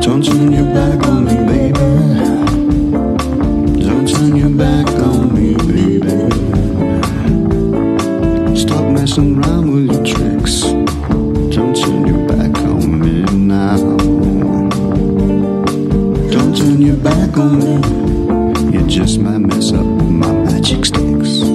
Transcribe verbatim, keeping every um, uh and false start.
Don't turn your back on me, baby. Don't turn your back on me, baby. Stop messing around with your tricks. Don't turn your back on me now. Don't turn your back on me. You just might mess up my magic sticks.